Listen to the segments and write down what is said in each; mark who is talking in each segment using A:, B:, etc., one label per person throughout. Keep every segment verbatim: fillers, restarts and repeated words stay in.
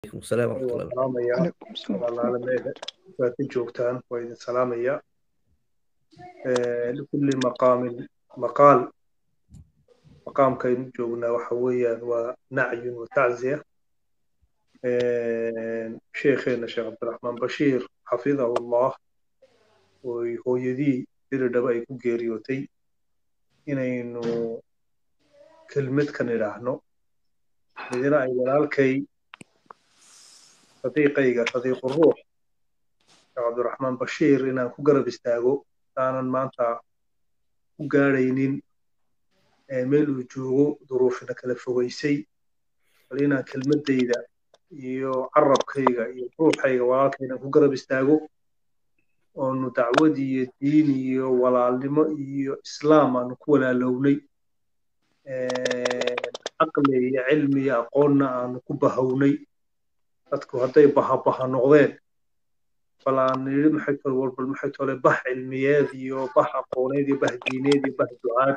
A: عليكم السلام ورحمة
B: أيوة
A: الله وبركاته.
B: سلام يا
C: عليكم السلام.
B: العالمين فاتن جوكتان وإذن سلام يا آه، لكل مقام مقال مقام كين جونا وحويا ونعي وتعزية آه، شيخنا الشيخ عبد الرحمن بشير حفظه الله وهو يدي إلى دبي كجيريوتي إنه كلمة كان يراهنو مدينة أي ولالكي صديقي صديق الروح الشيخ عبد الرحمن بشير إن كجرب استاجو أنا ما أنت كجارينين meel uu joogo duruufina kala fogeysay bal inaan kelmadayda iyo carabkayga iyo ruuxayga walaalkayna ku garab istaago oonu dacwad iyo diin iyo walaalnimo iyo islaam aanu ku walaalownay caqli iyo cilmi iyo aqoonna aanu ku bahownay dadku hadday bahabaha noqdeen bal aan yidhi maxay tole walbal maxay tole bah cilmiyeed iyo bah aqooneed iyo bah diineed iyo bah ducaad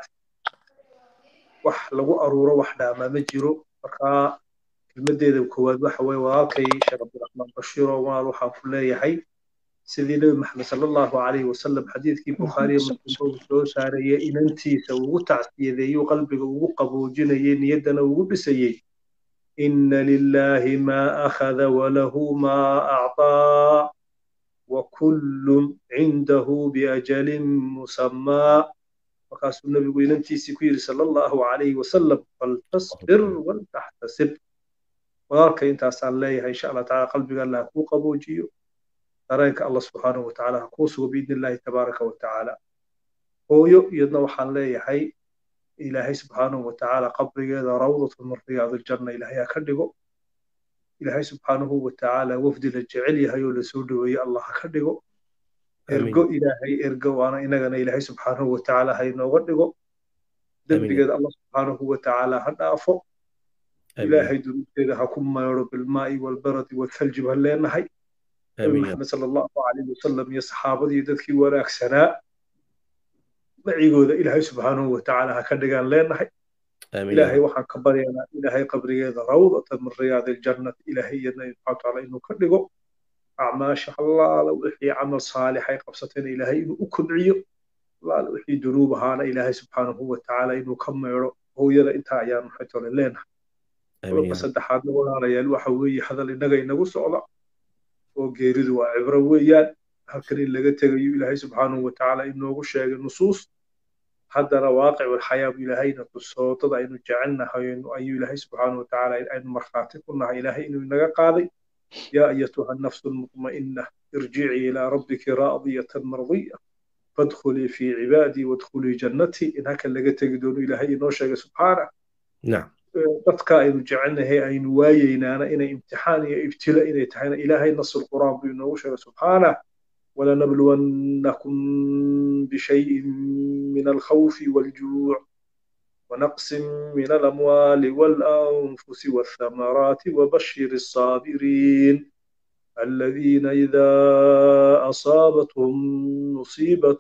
B: wax lagu aruuro wax dhaamaa ma jiro markaa kelmadeeda koowaad waxa weeye walaalkay sheekh cabdiraxmaan bashiir oo walaal waxaan ku leeyahay sidii nebi maxamed sala allahu calayhi wasalam xadiidkii bukhaariye muslim uu soo saarayay inantiisa ugu tacsiyadeeyuu qalbiga ugu qaboojinayay niyaddana ugu dhisayey ina lillahi maa akhada walahu maa actaa wakullun cindahu biajalin musammaa markaasuu nabigu inantiisii ku yidhi sala allahu calayhi wasalam faltasbir waltaxtasib walaalka intaasaan leeyahay insha allah tacala qalbiga allah ha kuu qaboojiyo dareenka allah subxaanahu watacaala ha kuu sugo biidni illahi tabaaraka watacaala hooyo iyadna waxaan leeyahay ilaahay subxaanahu watacaala qabrigeeda rawdatu min riyaadi aljanna ilaahay ha ka dhigo ilaahay subxaanahu watacaala wafdi la jecel yahay oo lasoo dhoweeye allah ha ka dhigo ergo ilaahay ergo waana inagana ilaahay subxaanahu watacaala ha inooga dhigo dembigeeda allah subxaanahu watacaala ha dhaafo ilaahay dunuubteeda ha ku mayro bilmaa'i walbaradi walthalji baan leenahay nabi maxamed sala allahu calayhi wasalam iyo saxaabadii dadkii wanaagsanaa macigooda ilaahay subxaanahu watacaala ha ka dhigaan leenahay ilaahay waxaan ka baryaynaa ilaahay qabrigeeda rawdatan min riyaadi aljannati ilaahay iyadna subxaana watacaala inuu ka dhigo acmaasha allaala wixii camal saalixay qabsatayna ilaahay inuu u kobciyo allaala wixii dunuub ahaana ilaahay subxaanahu watacaala inuu ka meedho hooyada intaa ayaan maxay tole leenahay qodobka saddexaadna walaalayaal waxa weeye hadal innaga inagu socda oo geeridu waa cibro weeyaan halkan in laga tegayo ilaahay subxaanahu watacaala inoogu sheegay nusuus haddana waaqicul xayaabu ilaahayna tusoo dad aynu jecelnahay ayuu ilaahay subxaanahu watacaala aynu markhaati ku nahay ilaahay inuu inaga qaaday يا أيتها النفس المطمئنة ارجعي إلى ربك راضية مرضية فادخلي في عبادي وادخلي جنتي إن هكا اللي تجدون إلى هي نوشة سبحانه
A: نعم
B: dadka aynu jecelnahay aynu waayeynaana inay imtixaan iyo ibtila inay tahayna ilaahay nas alquraan buu inoogu sheegay subxaana walanabluwannakum bishayin min alkhawfi waljuuc ونقص من الأموال والأنفس والثمرات وبشر الصابرين الذين إذا أصابتهم مصيبة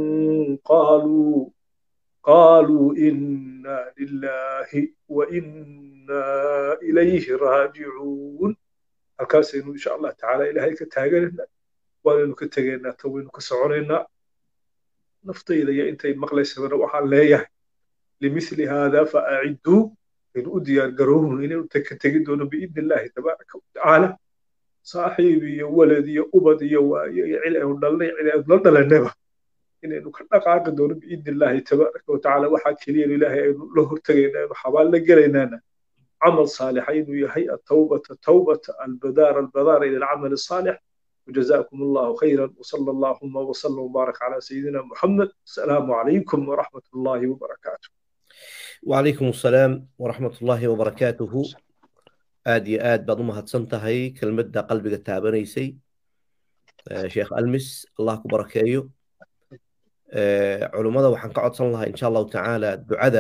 B: قالوا قالوا إنا لله وإنا إليه راجعون الكاسين إن شاء الله تعالى إلهي كتاجرنا وأنو كتاجرنا توين كسعرنا نفطي إلي أنت مقلس وروح عليه لمثل هذا فأعدوا إن أديار قروهن إن تكتجدون بإذن الله تبارك وتعالى صاحبي ولدي أبدي وعلى ودلني على ودلنا النبى إن إنه كنا قاعدون بإذن الله تبارك وتعالى واحد كليل الله له تجينا وحبال لجرينا عمل صالح إنه يهيئ التوبة توبة البدار البدار إلى العمل الصالح وجزاكم الله خيرا وصلى اللهم وسلم وبارك على سيدنا محمد السلام عليكم ورحمة الله وبركاته
A: وعليكم السلام ورحمة الله وبركاته آدي آد بعض ما هتصنتهي كلمة دا قلبك التعبانيسي آه شيخ ألمس الله كبركايو آه علماء وحن قعد صلى الله إن شاء الله تعالى دعاء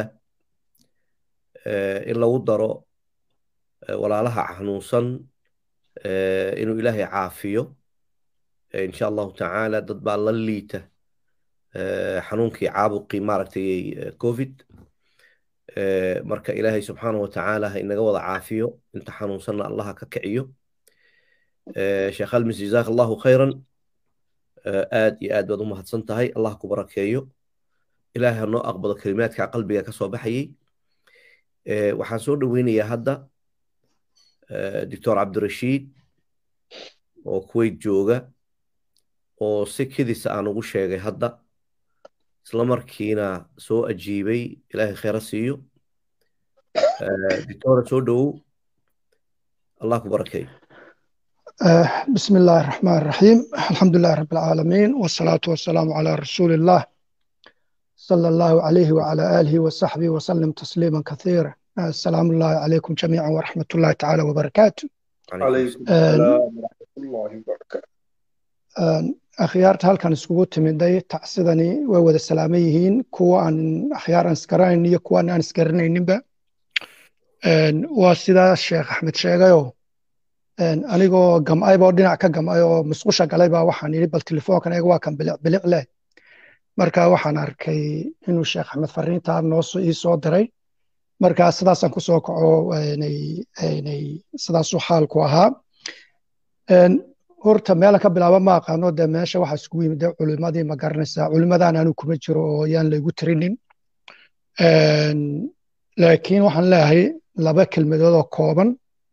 A: آه إلا وضروا آه ولا لها حنوصا آه إنه إلهي عافيه آه إن شاء الله تعالى ضد بالليته آه حنونكي عابقي مارتي آه كوفيد marka ilaahay subxaanahu watacaala ha inaga wada caafiyo inta xanuunsanna allaha ka kiciyo sheekh almis jazaak allahu khayran aad iyo aad baad u mahadsan tahay allah ku barakeeyo ilaahay ha noo aqbalo kelimaadka qalbiga ka soo baxayay waxaan soo dhoweynayaa hadda doctor cabdirashiid oo kuwait jooga oo si kedisa aan ugu sheegay hadda isla markiina soo ajiibay ilaahay khayra siiyo doctora soo dhowow الله كبركي
C: آه بسم الله الرحمن الرحيم الحمد لله رب العالمين والصلاة والسلام على رسول الله صلى الله عليه وعلى آله وصحبه وسلم تسليما كثيرا آه السلام الله عليكم جميعا ورحمة الله تعالى وبركاته
B: عليكم السلام ورحمة الله وبركاته
C: آه أخيارت هل كان سقوط من داي تعصدني وود السلاميين كوان أخيار أنسكرين يكوان أنسكرين نبأ waa sidaa sheekh axmed sheegayo anigoo gam'ayba oo dhinac ka gam'ay oo musqusha galay baa waxaan yidhi bal telefoonkan eeg waa kan bilic bilic leh marka waxaan arkay inuu sheekh axmed fariintaa noo ii soo diray marka sidaasaan ku soo kaco sidaasuu xaalku ahaa horta meela ka bilaaba ma aqaano dee meesha waxaa iskugu yimid dee culimadii ma garanaysaa culimadaan anu kuma jiro oo yaan laygu tirinin laakiin waxaan leeyahay laba kelmadood oo kooban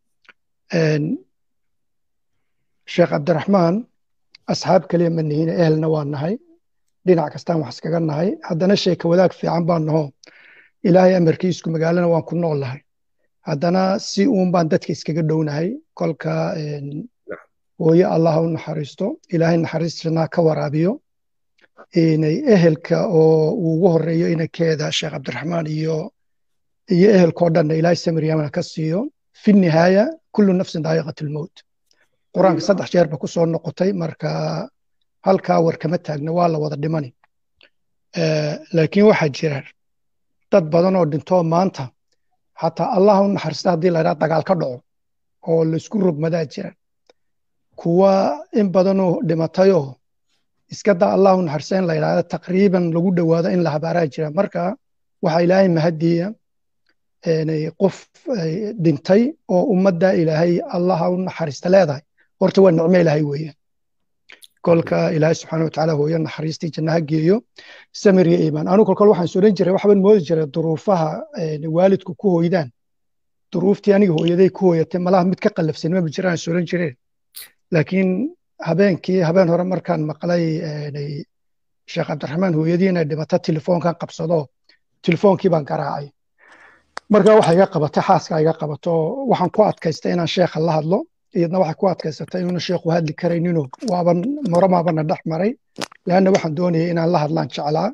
C: sheekh cabdiraxmaan asxaab kaliya ma nihiin ehelna waa nahay dhinac kastaan wax iskaga nahay haddana sheeka wadaag fiican baan naho ilaahay amarkiisku magaalana waan ku nool nahay haddana si uun baan dadka iskaga dhownahay kolka hooye allah u naxariisto ilaahay naxariistina ka waraabiyo inay ehelka oo ugu horeeyo inankeeda sheekh cabdiraxmaan iyo iyo ehelkoo dhanna ilaahay samiriyamana ka siiyo fi nihaaya kullu nafsin daa'iqat almowt qur-aanka saddex jeer ba ku soo noqotay marka halkaa war kama taagna waa la wada dhimani laakiin waxaa jira dad badan oo dhintoo maanta xataa allah u naxariista haddii la idhaha dagaal ka dhaco oo laisku rogmadaa jira kuwa in badanoo dhimatayoo iska daa allah u naxariista in la idhahda taqriiban lagu dhowaado in la habaaraa jira marka waxaa ilaahay mahadiya qof dhintay oo ummadda ilaahay allaha u naxariista leedahay horta waa nicmo ilaahay weeyaan kolka ilaahay subxaana watacaala hooyo naxariistii jannaha geeyo samir iyo iimaan anu kolkol waxaan soo dhan jiray waxbaan moodi jiray duruufaha waalidku ku hooydaan duruuftii aniga hooyaday ku hooyatay malaha mid ka qallafsan ma jiraan soo dhan jireen laakiin habeenkii habeen hore markaan maqlay sheekh cabdiraxmaan hooyadii inay dhimato telefoonkan qabsado telefoonkii baan garaacay marka waxa iga qabatay xaaska iga qabato waxaan ku adkaystay inaan sheekha la hadlo iyadna waxay ku adkaysatay inuu sheekhu hadli karayninoo waaban maramaabana dhex maray laanna waxaan doonayay inaan la hadlaan jeclaa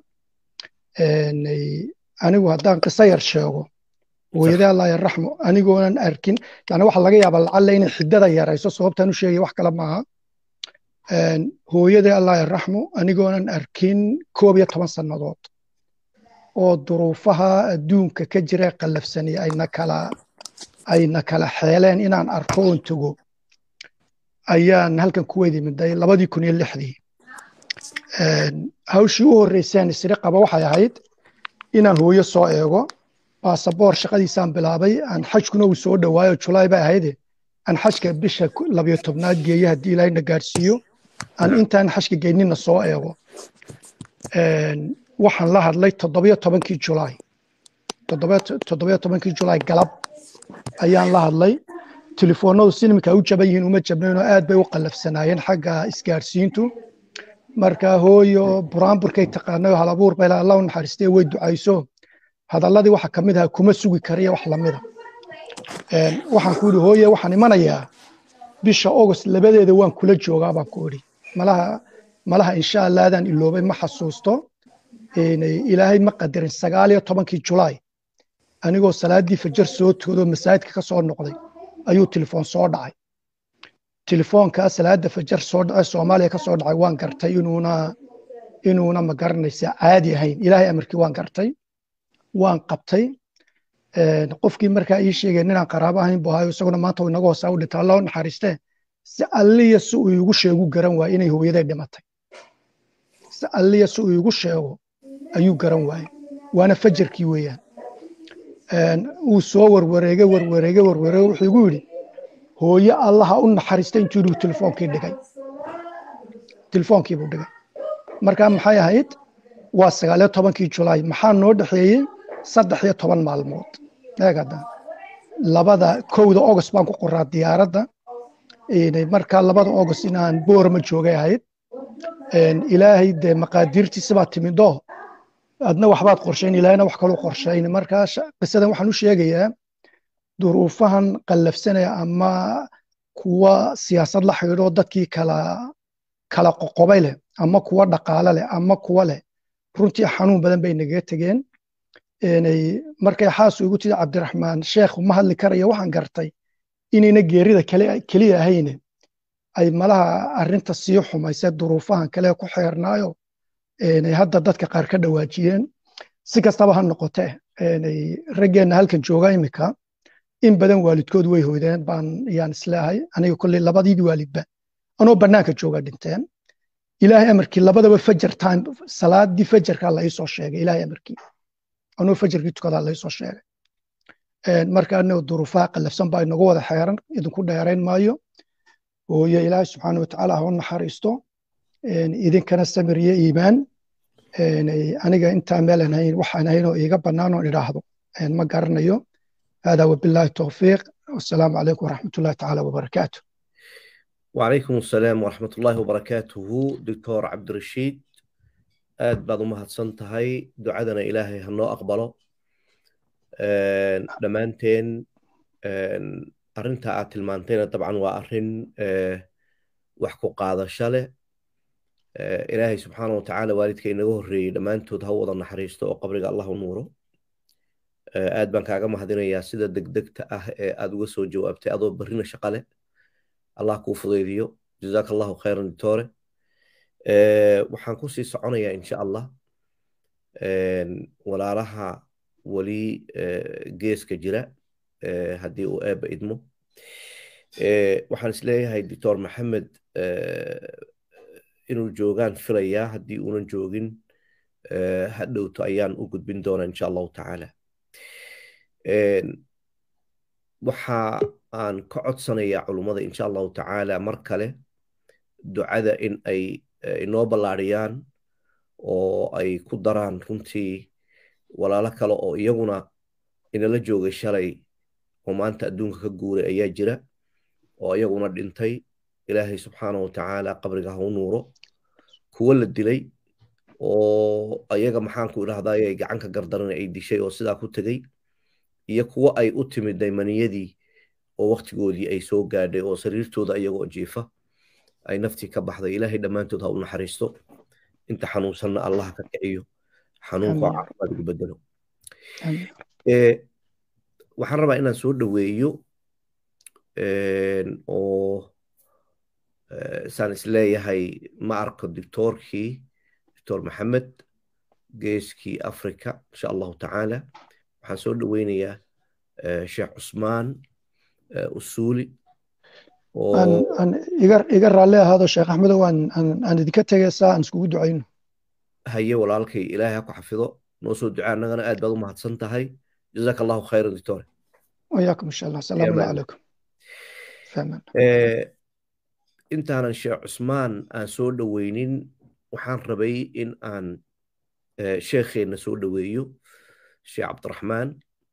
C: anigu haddaan qiso yar sheego hooyadee allah yarraxmo anigoonan arkin yani waxa laga yaabaa lacalle inay xiddada yarayso sababtaan u sheegaya wax kale maaha hooyadee allah yarraxmo anigoonan arkin koob iyo toban sannadood oo duruufaha adduunka ka jira qallafsani ayna kala ayna kala xeeleen inaan arko oon tago ayaan halkan ku weydi miday labadii kun iyo lixdii hawshii u horreysaan isri qaba waxay ahayd inaan hooyo soo eego baasaboor shaqadiisaan bilaabay aan xajkuna uu soo dhowaayo julaay bay ahayde aan xajka bisha labiyo tobnaad geeyo haddii ilaahayna gaadhsiiyo aan intaan xajka geynina soo eego waxaan la hadlay toddobiyo tobankii julaay toddobiyo tobankii julaay galab ayaan la hadlay telefoonadu sinimka u jaban yihiin uma jabnayn oo aad bay u qallafsanaayeen xagga isgaarsiintu marka hooyo buraanburkay taqaanayo halabuur bay allah u naxariistay way ducayso hadalladii waxa ka mid ahaa kuma sugi kariya wax lamida waxaan ku yidhi hooye waxaan imanayaa bisha august labadeeda waan kula joogaa baan ku idhi malaha malaha insha allah adaan iloobay ma xasuusto ilaahay ma qadarin sagaal iyo tobankii julaay anigoo salaadii fajar soo toodoo masaajidka ka soo noqday ayuu telefoon soo dhacay telefoonka salaada fajar soo dhacay soomaaliya ka soo dhacay waan gartay inuuna inuuna ma garanaysa caadi ahayn ilaahay amarkii waan gartay waan qabtay qofkii markaa ii sheegay inaan qaraabo ahayn buu ahayo isaguna maanta uu inaga hoosaa u dhintay allah u naxariistee si alliya si uu iigu sheegu garan waayey inay hooyaday dhimatay si alliya si uu iigu sheego ayuu garan waayey waana fajarkii weeyaan uu soo warwareegay warwareegay warwareegay wuxuu igu yidhi hooyo allaha u naxariista intuu telefoonkii dhigay telefoonkii buu dhigay markaa maxay ahayd waa sagaal iyo tobankii julaay maxaa noo dhexeeyey saddex iyo toban maalmood eegada labada kowda august baan ku qoraa diyaaradda markaa labada august inaan boorama joogay ahayd ilaahay dee maqaadiirtiisa baa timido adna waxbaad qorshayn ilaahayna wax kaloo qorshayn markaa qisadan waxaan u sheegayaa duruufahan qallafsanaya ama kuwa siyaasad la xidhiidho dadkii kala kala qoqobay leh ama kuwa dhaqaale leh ama kuwa leh runtii xanuun badan bay nagaga tegeen markay xaas ugu tidi cabdiraxmaan sheekh ma hadli karaya waxaan gartay inayna geerida keliya ahayne ay malaha arrinta sii xumaysa duruufahan kale ku xeernaayo hadda dadka qaar ka dhawaajiyeen si kastaba ha noqote raggeenna halkan jooga imika in badan waalidkood way hoydeen baan yaan isleehay aniga kolley labadiidii waalidba anoo bannaanka jooga dhinteen ilaahay amarkii labadaba fajar time salaadii fajarkaa la iisoo sheegay ilaahay amarkii anoo fajarkii tukadaa la iisoo sheegay marka anaga duruufaha qallafsan baa inagu wada xeeran idinku dheerayn maayo hooyo ilaahay subxaana watacaala ha u naxariisto idinkana samir iyo iimaan aniga intaa meelan hayn waxaan hayn oo iiga bannaan oo idhaahdo ma garanayo هذا وبالله التوفيق والسلام عليكم ورحمة الله تعالى وبركاته.
A: وعليكم السلام ورحمة الله وبركاته دكتور عبد الرشيد آد بعض ما هتصنتهاي دعادنا إلهي هنو أقبله لمانتين أرنتا عتلمانتين طبعا وأرن وحكو قاضى الشالة إلهي سبحانه وتعالى والدك إنه هري لمانتو تهوض النحريستو وقبرك الله ونوره aad baan kaaga mahadinayaa sida degdegta ah ee aad uga soo jawaabtay adoo barina shaqo leh allah kuu fudaydiyo jazaaka allahu khayran doctore waxaan ku sii soconayaa insha allah walaalaha weli geeska jira haddii uu eebba idmo waxaan isleeyahay doctor maxamed inuu joogaan filayaa haddii uunan joogin hadhowto ayaan u gudbin doonaa insha allahu tacaala waxa aan ka codsanayaa culummada insha allahu tacaala mar kale ducada in ay inoo ballaariyaan oo ay ku daraan runtii walaalo kale oo iyaguna inala joogay shalay oo maanta adduunka ka guuray ayaa jira oo iyaguna dhintay ilaahay subxaanahu watacaala qabriga ha u nuuro kuwa la dilay oo ayaga maxaanku idhahdaa ay gacanka gardaran ay dishay oo sidaa ku tegey iyo kuwa ay u timid daymaniyadii oo waqtigoodii ay soo gaadhay oo sariirtooda iyagoo jiifa ay naftii ka baxday ilaahay dhammaantood ha u naxariisto inta xanuunsanna allah ka kiciyo xanuunka caafimaad ugu bedelo waxaan rabaa inaan soo dhoweeyo oo saan isleeyahay ma arko doctorkii doctor maxamed geeskii africa insha allahu tacaala waxaan soo dhoweynayaa sheekh cusmaan usuuli
C: iga raalli ahaado sheekh axmedow aan idinka tegaysaa aan iskugu ducayno
A: haye walaalkay ilaahay ha ku xafido noo soo ducaa annagana aad baad u mahadsan tahay jazaaka allahu khayran doctor
C: wayaakum insha allah asalaamu allah calaykum
A: intaanan sheekh cusmaan aan soo dhoweynin waxaan rabay in aan sheekheenna soo dhoweeyo sheekh cabdiraxmaan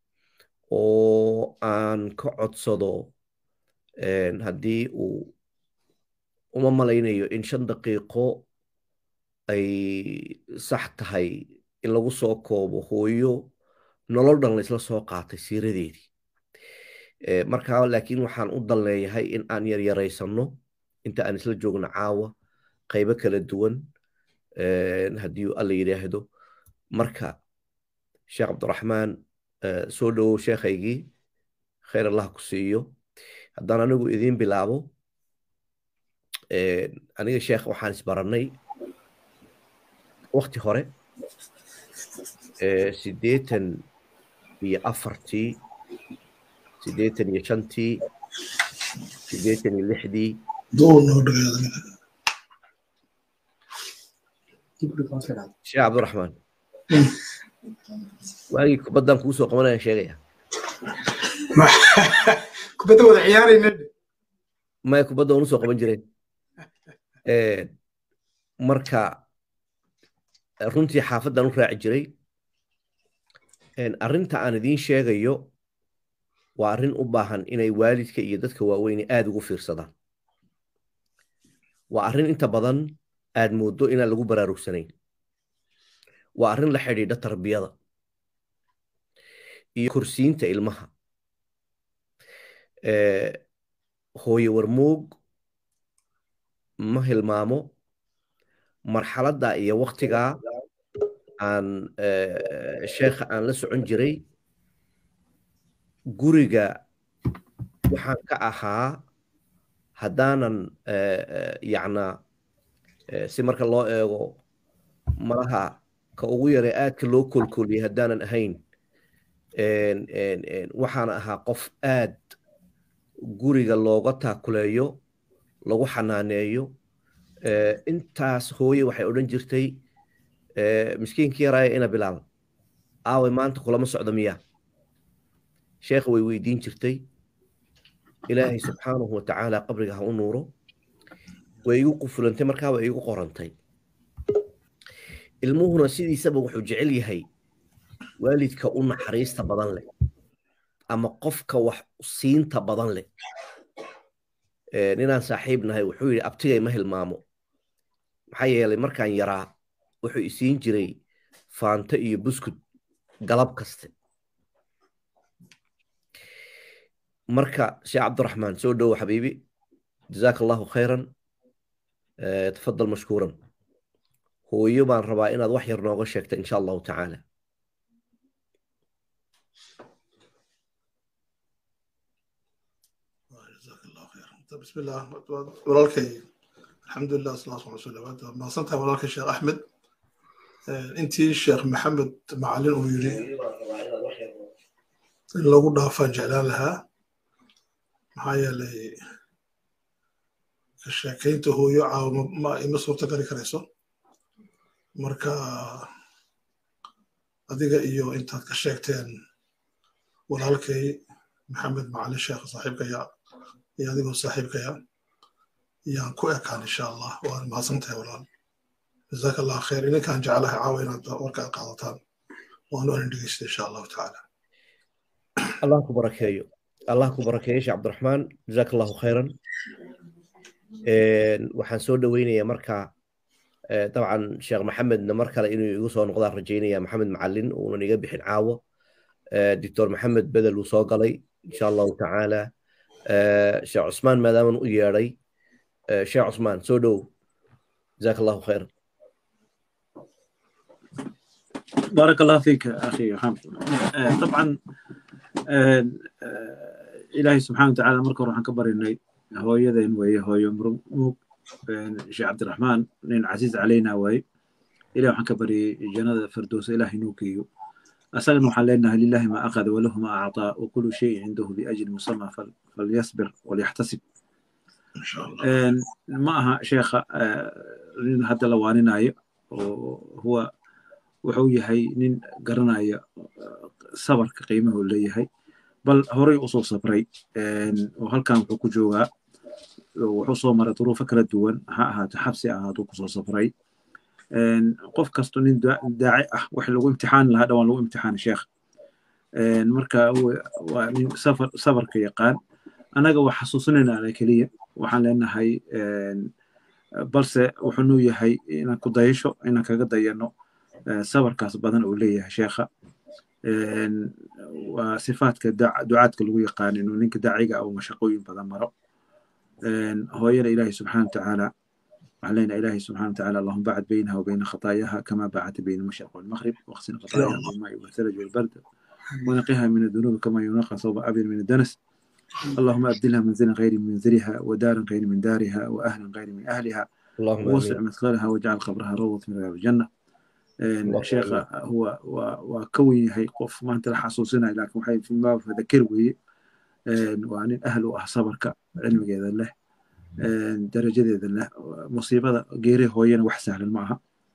A: oo aan ka codsado haddii uu uma malaynayo in shan daqiiqo ay sax tahay in lagu soo koobo hooyo nolol dhan laysla soo qaatay siiradeedii markaa laakiin waxaan u dan leeyahay in aan yaryaraysanno inta aan isla joogno caawa qaybo kala duwan haddii alla yidhaahdo marka sheekh cabdiraxmaan soo dhowow sheekhaygii khayr allah ku siiyo haddaan anigu idiin bilaabo aniga sheekh waxaan isbarannay wakti hore siddeetan iyo afartii siddeetan iyo shantii siddeetan iyo lixdii sheekh cabdiraxmaan waagii kubaddan kuu soo qabanayaan sheegaya
D: kubadda wada ciyaarayna
A: maya kubadda waan usoo qaban jireen marka runtii xaafaddan u raaci jiray arrinta aan idiin sheegayo waa arrin u baahan inay waalidka iyo dadka waaweyne aada ugu fiirsadaan waa arrin inta badan aad mooddo inaan lagu baraarugsanayn waa arrin la xidhiidha tarbiyada iyo korsiinta ilmaha hooye warmoog ma hilmaamo marxaladda iyo waktigaa aan sheekha aan la socon jiray guriga waxaan ka ahaa haddaanan yacna si marka loo eego malaha ka ugu yaree aadka loo kolkoliyay haddaanan ahayn waxaan ahaa qof aad guriga looga taakuleeyo lagu xanaaneeyo intaas hooye waxay odhan jirtay miskiinkii yaraaya ina bilaal aawe maanta kulama socdo miyaa sheekha way weydiin jirtay ilaahay subxaanahu watacaala qabriga ha u nuuro way igu qufulantay markaa way igu qorantay ilmuhuna sidiisaba wuxuu jecel yahay waalidka u naxariista badan leh ama qofka wax siinta badan leh ninaan saaxiib nahay wuxuu yidhi abtigay ma hilmaamo maxaa yeelay markaan yaraa wuxuu isiin jiray faanto iyo buskud galab kaste marka sheekh cabdiraxmaan soo dhowo xabiibi jazaaka allahu khayran tafadal mashkuuran hooyo baan rabaa inaad wax yar nooga sheegta insha allahu tacaala
D: بسم الله ولالكي الحمد لله صلى الله عليه وسلم ما صنتها ولالكي الشيخ أحمد أنتي الشيخ محمد معلن ويري لو قلنا فجعل لها معايا لي الشيخين هو يعاو ما يمسور تقري كريسو مركا أديك إيو أنت كشيكتين ولالكي محمد معلن الشيخ صاحبك يا يا أديكو صاحبك يا يا كويا كان إن شاء الله وأنا ما صنتها ولال جزاك الله خير إن كان جعلها عاونا وركا قاضتان وأنا ندقيست إن شاء الله تعالى
A: الله كبرك يا الله كبرك يا شيخ عبد الرحمن جزاك الله خيرا waxaan soo dhaweynayaa marka dabcan sheekh maxamedna mar kale inuu igu soo noqdaan rajaynaya maxamed macalin uunan iga bixin caawo doctor maxamed bedel uu soo galay insha allahu tacaala sheekh cusmaan maadaaman u yeedhay sheekh cusmaan soo dhow جزاك الله خير
E: بارك الله فيك أخي محمد طبعا إلهي سبحانه وتعالى مركو روحان كبر إني هو يدين وهي هو يمرموك شيخ عبد الرحمن لين عزيز علينا وهي إلهي روحان كبر جنة فردوس إلهي نوكيو أسأل محلنا لله ما أخذ وله ما أعطى وكل شيء عنده بأجل مسمى فليصبر وليحتسب إن شاء الله معها شيخ هذا لوانيناي وهو وحوي هي نين قرناي صبر كقيمه ولا هي بل هوري أصول صبري وهل كان حكو جوا وحصو مرة ظروف كلا دوان ها ها تحبسي ها توقصو صبري قف كستونين داعي وحلو امتحان لهذا ولا امتحان شيخ مركا هو سفر صبر كيقان أنا جو حسوسنا على كلية وحنا لنا هاي بلس وحنو يهاي إن كدايشو إن كقداينو صبر كاس بدن أوليه شيخة وصفات كدع دعات كل يقان إنه نك داعية أو مشقوي بدن مرة هو يرى إلهي سبحانه وتعالى علينا إلهي سبحانه وتعالى اللهم بعد بينها وبين خطاياها كما بعدت بين المشرق والمغرب واغسل خطاياها بالماء والثلج والبرد ونقيها من الذنوب كما ينقى ثوب أبيض من الدنس اللهم أبدلها منزلا غير منزلها ودارا غير من دارها وأهلا غير من أهلها ووسع مثقالها واجعل قبرها روضة من رياض الجنة الشيخ هو وكوي هي قف ما أنت حاسوسنا لكن وحي في ما فذكر وهي وعن الأهل وأصبرك علم جذا له درجة جذا له مصيبة غيره هو ين وحسهل معها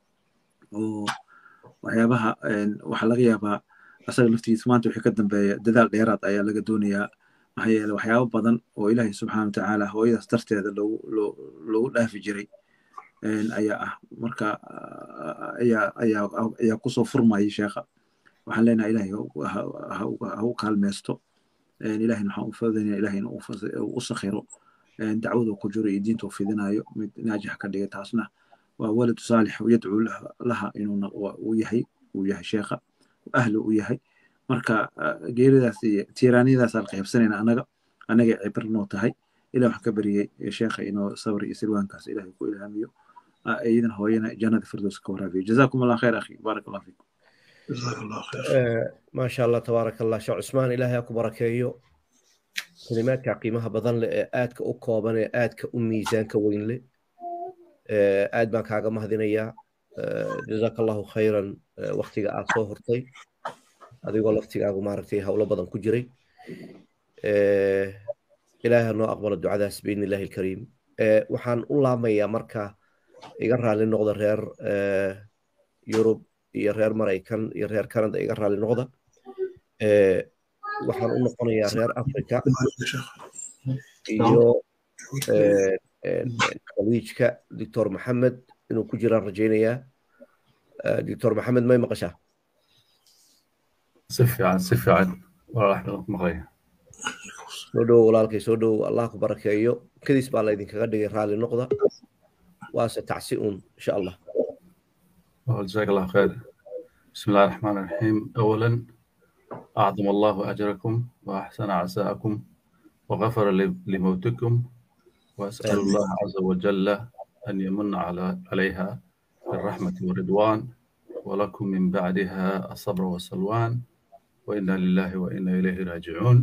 E: وحيابها وحلقيها بها أصلا لفتي ثمان توحي قدم بدال ديرات أيا لقى دنيا maxaa yeelay waxyaabo badan oo ilaahay subxaana watacaala hooyadaas darteeda loogu loogu dhaafi jiray ayaa ah marka ayaa ayaa ayaa kusoo furmayay sheekha waxaan leenahay ilaahay ha u kaalmeysto ilahayna waxaan u fadinaya ilahayna u sakhiro dacwada ku jiro iyo diinta u fidinayo mid naajix ka dhigay taasna waa walad saalix yadcuu laha inuu uu yahay uu yahay sheekha ahlu u yahay marka geeridaas iyo tiiraaniyadaas aan qaybsanayna anaga anaga cibr noo tahay ilaah wax ka bariyay sheekha inuu sabr iyo silwaankaas ilaahay ku ilhaamiyo aydan hooyana jannada firdaws ka waraabiyo jazaakum allah khayr akhi barakallahu fiikum
D: جزاك الله خير
A: ما شاء الله تبارك الله شيخ عثمان إلهي أكو بركيو كلماتك قيمها بدن آدك أكوبان آدك أميزان كوين لي آد ما كاغا مهدينيا جزاك الله خيرا وقتك آد صوهرتي هذا يقول وقتك آد ماركتي هولا بدن كجري إلهي أنه أقبل الدعاء داس بإذن الله الكريم وحان الله ما يا مركا يقرر للنقضة رير يوروب iyo reer Mareykan iyo reer Canada iga raali noqda ee waxaan u noqonayaa reer Afrika iyo ee khaliijka Doctor Maxamed inuu ku jiraan rajaynayaa Doctor Maxamed may maqashaa
F: si fiican si fiican walaal maqlaya
A: soo dhow walaalkay soo dhow Allah ku barakeeyo kadiis baa la idinkaga dhigay raali noqda waase tacsiun insha Allah
F: جزاك الله خير بسم الله الرحمن الرحيم أولا أعظم الله أجركم وأحسن عساءكم وغفر لموتكم وأسأل الله عز وجل أن يمن على عليها بالرحمة والرضوان ولكم من بعدها الصبر والسلوان وإنا لله وإنا إليه راجعون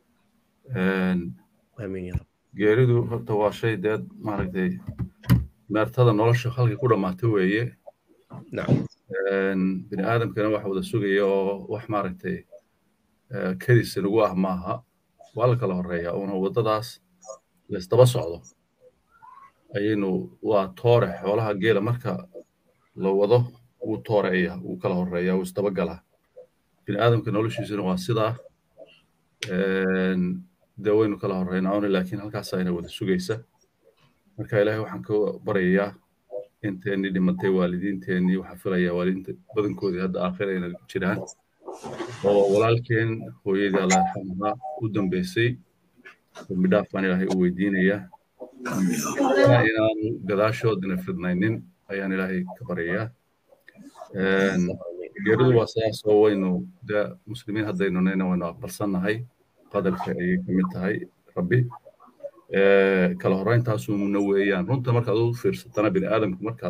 A: آمين يا رب
F: geeridu horta waa shay deed maaragtay meertada nolosha halka ku dhamaatay weeye
A: نعم
F: bini aadamkana waxa wada sugaya oo wax maaragtay kadis nagu ah maaha waa la kala horeeyaa una wadadaas la isdaba socdo ayaynu waa toore xoolaha geela marka la wado uu tooreeya uu kala horeeyaa uu isdaba galaa bini aadamka noloshiisuna waa sidaa dee waynu kala horeynaa laakiin halkaas ayna wada sugaysa marka ilaahay waxaan ka baryayaa inteeni dhimatay waalidiinteennii waxaa filayaa waalidiinta badankoodii hadda aakhirayna jiraan oo walaalkeen hooyadii allah yarxamaha u dambeysay dambi dhaaf baan ilaahay u weydiinayaa inaanu gadaashoodina fidnaynin ayaan ilaahay ka baryayaa geeridu waa sidaas oo waynu dee muslimiin haddaynu nayna waynu aqbalsannahay qadarka ayay ka mid tahay rabbi kala horeyntaasuna weeyaan runta markaad u fiirsatana bini aadamku markaad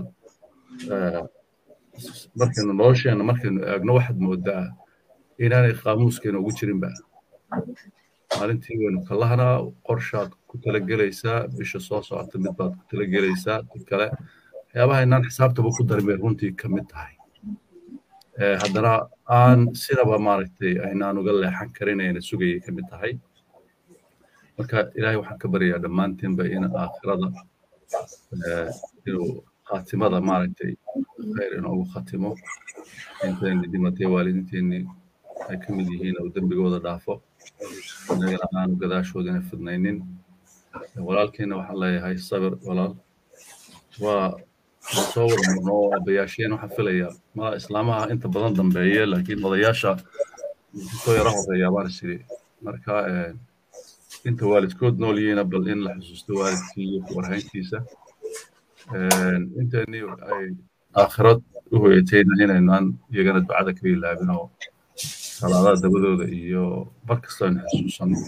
F: markaynu nolosheena markaynu eegno waxaad moodaa inaanay qaamuuskeena ugu jirinba maalintii waynu kalahanaa qorshaad ku talagelaysaa bisha soo socota mid baad ku talagelaysaa mid kale waxyaabaha inaan xisaabtaba ku darimay runtii ka mid tahay haddana aan sidaba maaragtay aynaan uga leexan karin ayna sugayay ka mid tahay marka ilaahay waxaan ka baryayaa dhammaanteenba in aakhirada inuu khaatimada maaragtay khayr inoogu khatimo intayna dhimatay waalidiinteennii ay ka mid yihiin oo dembigooda dhaafo inagana aanu gadaashoodina fidnaynin walaalkeenna waxaan leeyahay sabir walaal waa soo warmarno oo abayaasheen waxaan filayaa ma islaamaha inta badan dambeeye laakiin odayaasha soo yara horeeyaa baan isiri marka inta waalidkood nool yihiina bal in la xusuusto waalidkii iyo warhayntiisa intani ay aakhirad u hoyatayna inaynaan iyagana ducada ka ilaabin oo salaadaha dabadooda iyo mar kasta aynu xusuusano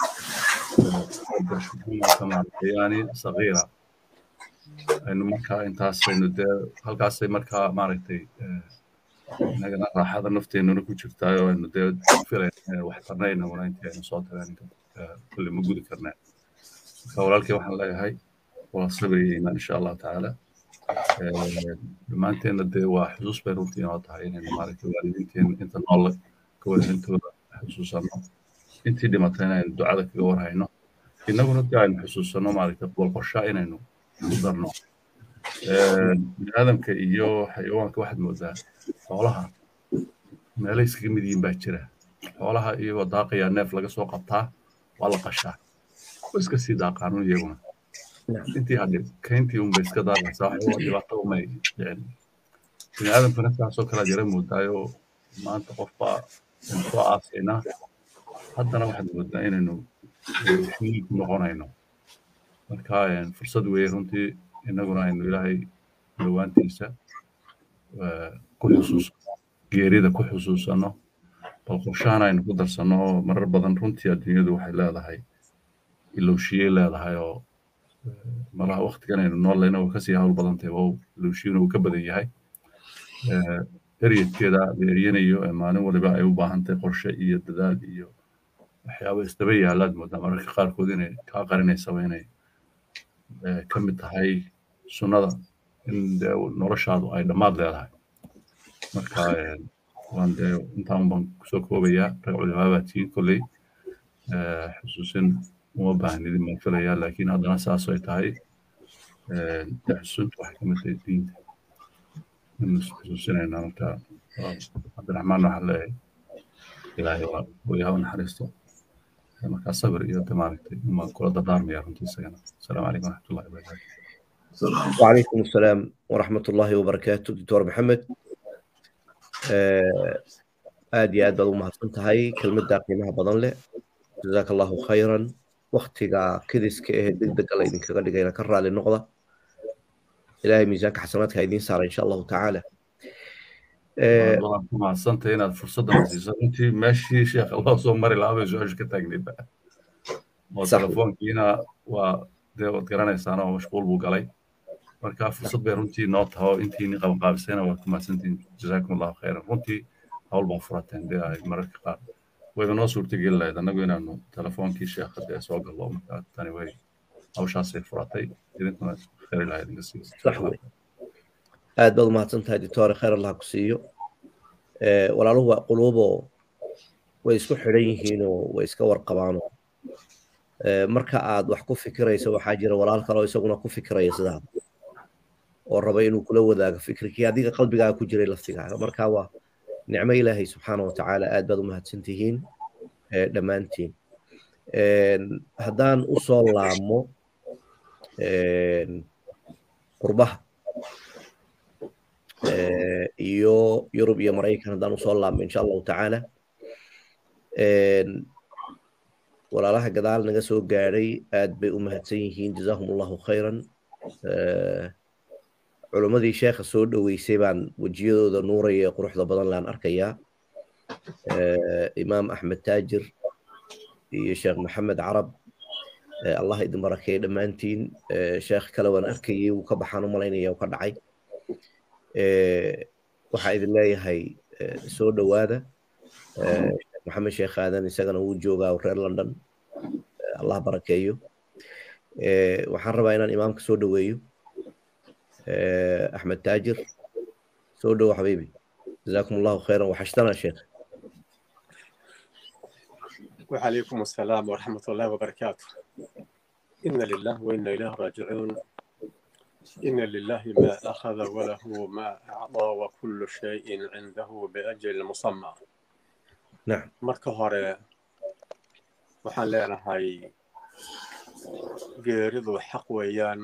F: yani sagiira aynu markaa intaasaynu dee halkaasay markaa maaragtay inagana raaxada nafteenuna ku jirtaa oo aynu dee filayna wax tarnayna wana intii aynu soo tagaan كل ما قلت كرنا فولالك وحنا لا هاي وصبري إن شاء الله تعالى ما أنت ندي وحجوز بيروتين عطاين إن مالك والدين أنت نالك كويس أنت حسوسا أنت دي مثلا الدعاء ذاك جوار هينو إنه ندي عن حسوسا نو مالك تقول قشائن إنه نقدرنا من آدم كإيو حيوان كواحد موزع فولها ما ليس كمدين باكرة فولها إيو ضاقية نف لقى سوق قطع waa la qashaa oo iska sii daa qaanuun iyaguna intii hadhi kayntii unba iska daadaysaa wax dhibaato umay dhicin bini aadamkuna saasoo kala jira moodaayo maanta qofbaa soo aasaynaa haddana waxaad moodaa inaynu xiniin ku noqonayno marka fursad weeye runtii innaguna aynu ilaahay dhawaantiisa ku xusuuso geerida ku xusuusanno bal qorshahan aynu ku darsanno oo marar badan runtii adduunyadu waxay leedahay ilowshiyey leedahay oo malaha waqtigan aynu noolayna way kasii hawl badan tahay oo ilowshiyuna uu ka badan yahay eryadkeeda la eryanayo ee maalin waliba ay u baahan tahay qorshe iyo dadaal iyo waxyaaba isdaba yaalaad moodaa mararka qaarkood inay kaa qarinaysaba inay ka mid tahay sunnada in dee noloshaadu ay dhammaad leedahay marka waan dee intaan baan kusoo koobayaa rag culimaa baa tihiin kolley xusuusin uma baahnidin baan filayaa laakiin haddana saas ay tahay dee xusuusintu waxay ka mid tahay diinta in xusuusinaynaa marka cabdiraxmaan waxaa leeyahay ilaahay waa hooyaha u naxariisto markaa sabir iyo de maaragtay uma kula dardaarmaya runtii isagana asalaamu calaykum waraxmatullahi wabarakaatu
A: وعليكم السلام ورحمة الله وبركاته دكتور محمد آدي آد بدو مهصنت هاي كلمة دا قيمها بدن له جزاك الله خيرا وقتها كدس كإيه دق دق الله إذن كغالي غير كرر على النقطة إلهي ميزانك حسناتك هيدين صار إن شاء الله تعالى
F: والله مهصنت هنا الفرصة عزيزة أنت ماشي شيخ الله صوم مري العابي زوج كتاقني بقى وتلفونك هنا و dee waad garanaysaana oo mashquul buu galay marka fursad bay runtii noo taho intiini qaban qaabisayna waad ku mahadsantihiin jazaakum allahu khayran runtii hawl baa furateen dee ay mararka qaar wayba noo suurtageli lahayd annagu inaanu telefoonkii sheekha dee soo gallo marka tani way hawshaasay furatay idinkuna khayr ilaha idinka siiyo
A: sax wey aad baad umahadsan tahay doctore khayr allah ku siiyo walaaluhu waa quluuboo way isku xidhan yihiinoo way iska warqabaanoo marka aad wax ku fikirayso waxaa jira walaal kale oo isaguna ku fikiraya sidaa oo raba inuu kula wadaago fikirkii adiga qalbigaaga ku jiray laftigaaga marka waa nicmo ilaahay subxaanahu watacaala aad baad u mahadsantihiin dhammaantiin haddaan u soo laabmo qurbaha iyo yurub iyo maraykan haddaan usoo laabmo insha allahu tacaala walaalaha gadaal naga soo gaadhay aad bay u mahadsan yihiin jazaahum allahu khayran culimmadii sheekha soo dhoweysay baan wejiyadooda nuuraya ee quruxda badan laan arkayaa imaam axmed taajir iyo sheekh maxamed carab allah idin barakeeye dhammaantiin sheekh kale waan arkayay wuu ka baxaan u malaynaya uu ka dhacay waxaa idin leeyahay soo dhowaada محمد شيخ آدم isagana wuu joogaa reer London Allah barakeeyo waxaan rabaa inaan imaamka soo dhaweeyo Ahmed Taajir soo dhaw حبيبي جزاكم الله خيرا وحشتنا شيخ
G: وعليكم السلام ورحمة الله وبركاته إن لله وإنا إليه راجعون إن لله ما أخذ وله ما أعطى وكل شيء عنده بأجل مسمى
A: نعم
G: marka hore waxaan leenahay geeridu xaq weeyaan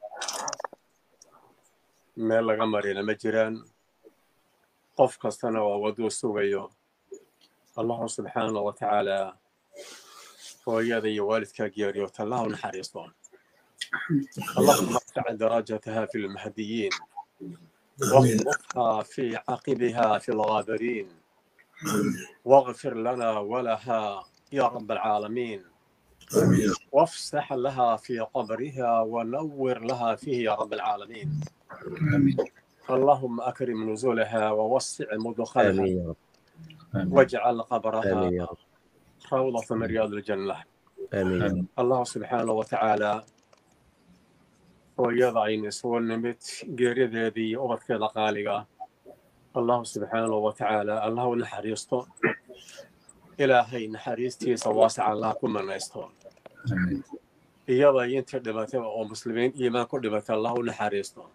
G: meel laga marina ma jiraan qof kastana waa waduu sugayo allah subxaanahu wa tacaala hooyada iyo waalidka geeriyo tallahu naxariisto allahumma arfac darajataha fi lmahdiyiin واخلفها في عقبها في الغابرين واغفر لنا ولها يا رب العالمين وافسح لها في قبرها ونور لها فيه يا رب العالمين اللهم أكرم نزولها ووسع مدخلها واجعل قبرها روضة من رياض الجنة
A: آمين
G: الله سبحانه وتعالى ويضع نسوى النمت قريد ذي أبرك لقالقة الله سبحانه وتعالى الله نحريسته إلهي نحريستي سواسع الله كما نيستون إيضا ينتر دبته ومسلمين إيمان كل دبته الله نحريسته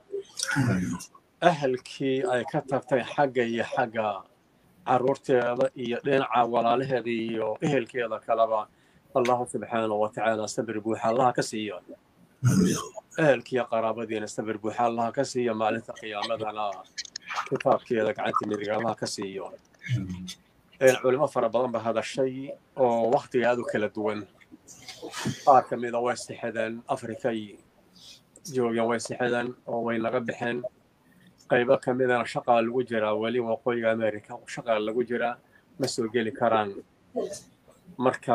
G: أهلكي أي كتبتي حقا يا حقا عرورتي إيا لينعا ولا لهذي أهلكي هذا كلابا الله سبحانه وتعالى استبر بوحى الله كسيون أهلك يا قرابتي استبر بوحى الله كسيون ما لنت قيامتنا كتاب كذا قعدت من الله كسيون العلماء فربضان بهذا الشيء ووقت هذا كلا دوين قاركم إذا ويسي حدا أفريقي جوجا ويسي حدا وين لغبحن قيبا كميدا شقا الوجرة ولي وقوي أمريكا وشقا الوجرة مسوق لي كران مركا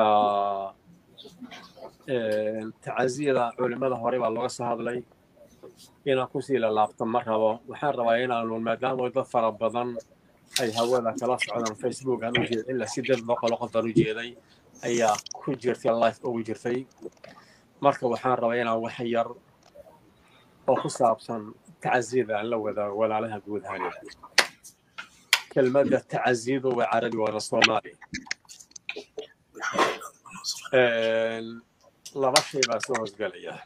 G: اه تعزيلا علماء هوريبا الله صهاد لي إنا كوسي للابطن مرحبا وحان رواينا أنه المدام ويضفر بضن أي هوادا كلاس على الفيسبوك أنا وجد إلا سيدل بقى لقطة وجيدي أي كجرتي اللايف أو وجرتي مركا وحان رواينا وحير وخصة أبصن تعزيد عن لوذا ولا عليها قود هاني كلمة التعزيد وعربي ونصومالي لا بشي بس نوز قليا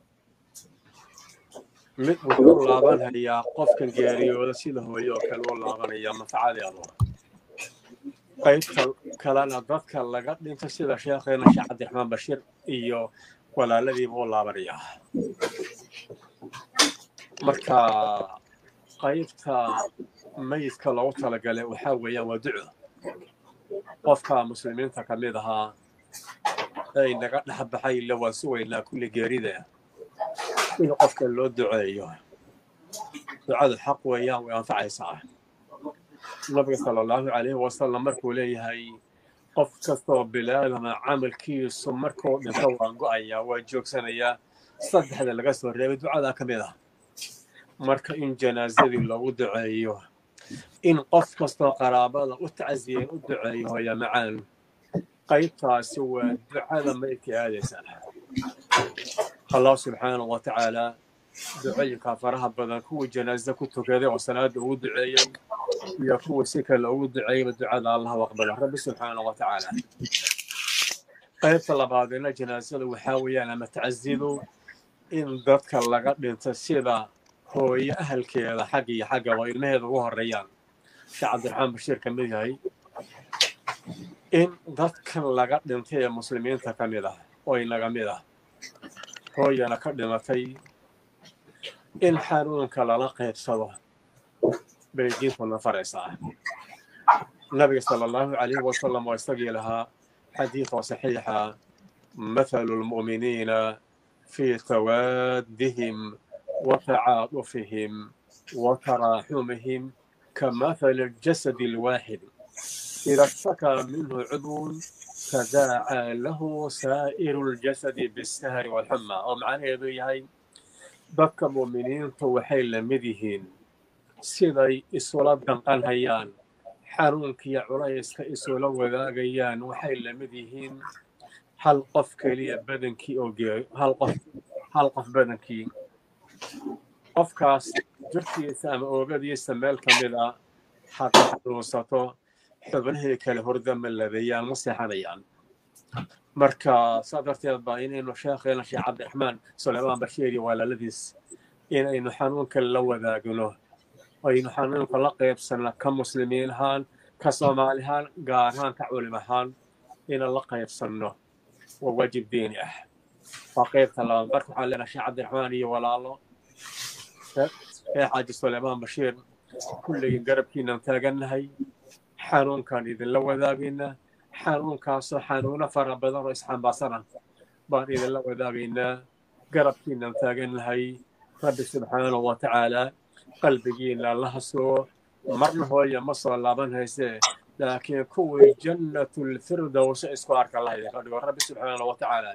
G: mid wuxuu laabanayaa qofkan geeriyooda sida hooyo kale oo laabanaya mafacaleedo qaybta kalena dadka laga dhinto sida sheekheena Sheekh Cabdiraxmaan Bashiir iyo walaaladii buu laabanaya marka qaybta meydka loo talagalay waxa weeyaan waa duco qofka muslimiinta kamid ahaa ay naga dhaxbaxay la waasuwayna kulli geerida إن قفك اللو دعاء دعاء الحق وياه وينفع يسعى النبي صلى الله عليه وسلم مركو لي هاي قف كسر بلاد ما عامل كيس ومركو نسوى قايا وجوك سنيا صد هذا اللي قصر الريب دعاء ذا كمذا مركو إن جنازة اللو دعاء إن قف كسر قرابة وتعزين ودعاء يا معان قيبتها سوى دعاء ما يكاد يسأل الله سبحانه وتعالى دعي كافرها بدن كو جنازة كنت كذا وصلاة ودعي يكو سكل ودعي بدعاء الله وقبل رب سبحانه وتعالى قيب طلب هذه جنازة وحاوية لما تعزلوا إن ذاتك لقد تسيدا هو أهل كذا حقي حقا وإن هذا هو الريان شيخ عبد الرحمن بشير كمية هاي إن ذاتك لقد تنتهي مسلمين تكملة وإن لقملة hooyana ka dhimatay in xanuunka lala qaybsado bay diintuna faraysaa nabiga sallallahu alayhi wa sallam waa isagii lahaa xadiis saxiixa mathalu lmu'miniina fi tawaddihim wa ta'aatufihim wa tarahumihim kamathali aljasadi alwaahid idha ishtaka minhu cudwun تداعى له سائر الجسد بالسهر والحمى ومعنى يدوي هاي ضدك مؤمنين توحي لمدهين سيداي إسولاد دنقان هيان حارونك يا عريس كإسولا وذاقيان وحي لمدهين هل قف كلي بدنكي أو جي هل قف هل قف بدنكي قف كاس جرتي سام أو قد يستمل كملا حتى حروسته xubnaha kale hordam labeeyaan masaxanayaan marka sadarteed baa inaynu sheekheena Sheekh Cabdiraxmaan Suleymaan Bashiir iyo walaaladiis inaynu xanuunka la wadaagno aynu xanuunka la qaybsano ka muslimiin ahaan ka Soomaali ahaan gaar ahaan ka culimo ahaan in la qaybsano waa waajib diini ah faqeybta la barka waxaa leena Sheekh Cabdiraxmaan iyo walaalo Sheekh Xaaji Suleymaan Bashiir kulligii garabkiina taaganahay حانون كان إذا لو ذابينا حانون كاسو حانون فربنا رئيس حنباسنا بان إذا لو ذابينا قرب كينا نتاقن هاي رب سبحانه وتعالى قلبينا الله سو مرنا هو يا مصر الله بن هيسه لكن كوي جنة الفردوس اسكارك الله يقول رب سبحانه وتعالى